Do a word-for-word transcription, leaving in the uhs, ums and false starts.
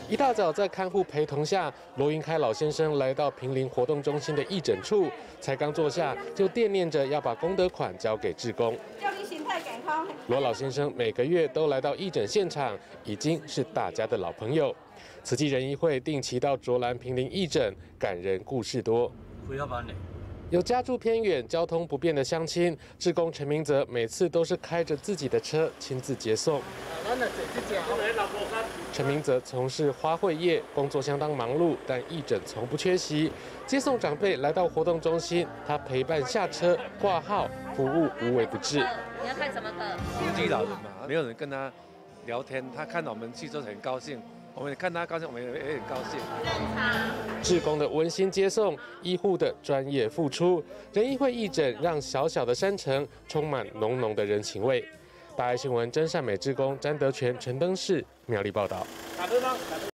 一大早，在看护陪同下，罗云开老先生来到坪林活动中心的义诊处，才刚坐下，就惦念着要把功德款交给志工。 叫你心态健康。 罗老先生每个月都来到义诊现场，已经是大家的老朋友。慈济仁医会定期到卓兰坪林义诊，感人故事多。有家住偏远、交通不便的乡亲，志工陈明泽每次都是开着自己的车亲自接送。陈明泽从事花卉业，工作相当忙碌，但义诊从不缺席。接送长辈来到活动中心，他陪伴下车、挂号、服务无微不至。 你要看什么课？ 独居老人嘛，没有人跟他聊天，他看到我们去就很高兴。我们看他高兴，我们也很高兴。 志工的温馨接送，医护的专业付出，仁医会义诊让小小的山城充满浓浓的人情味。大爱新闻真善美志工詹德全、陈登士苗栗报道。